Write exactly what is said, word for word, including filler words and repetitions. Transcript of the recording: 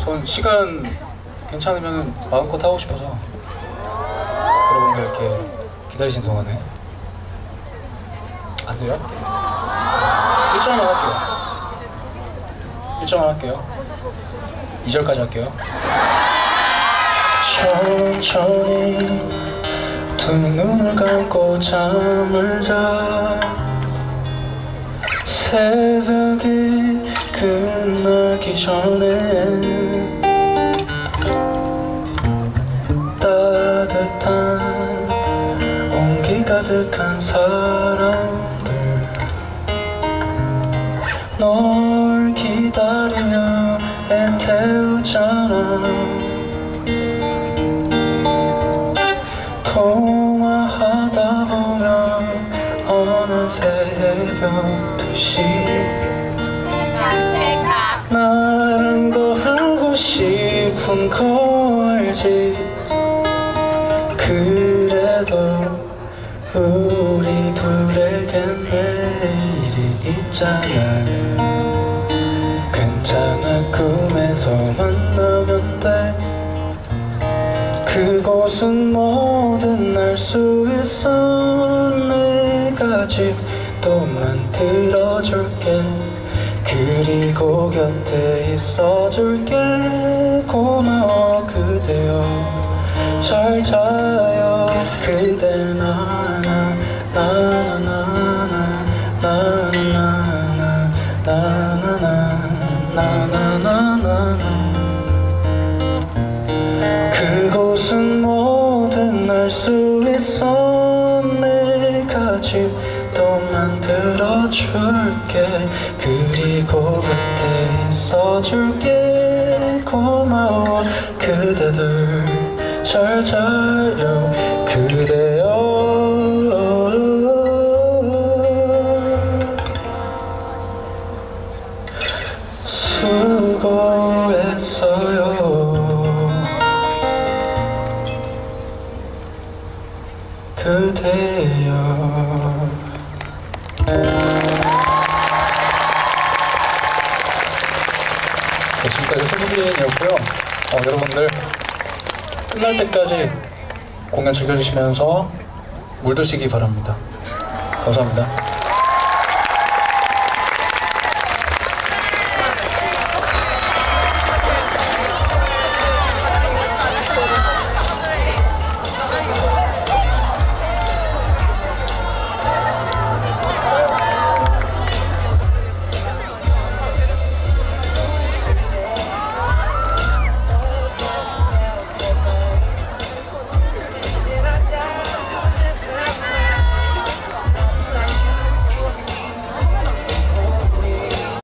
전 시간 괜찮으면 마음껏 하고 싶어서 여러분들 이렇게 기다리신 동안에 안 돼요? 일 절만 할게요. 일 절만 할게요. 이 절까지 할게요. 천천히 두 눈을 감고 잠을 자. 새벽이 끝나기 전에 따뜻한 온기 가득한 사람들 널 기다리며 애태우잖아. 통화하다 보면 어느새 새벽 두 시 나랑 더 하고 싶은 거 알지. 그래도 우리 둘에겐 내일이 있잖아. 괜찮아 꿈에서 만나면 돼. 그곳은 뭐든 알 수 있어. 내가 집도 만들어줄게. 그리고 곁에 있어줄게. 고마워 그대여 잘 자요. 그대 나나 나나나나 나나나나 나나나나나나나나. 그곳은 뭐든 알 수 있어. 내가 집도 만들어줄게. 그리고 곁에 있어줄게. 고마워 그대들 잘 자요. 그대여 수고했어요. 그대여. 네, 지금까지 소수빈이었고요. 어, 여러분들 끝날 때까지 공연 즐겨주시면서 물드시기 바랍니다. 감사합니다.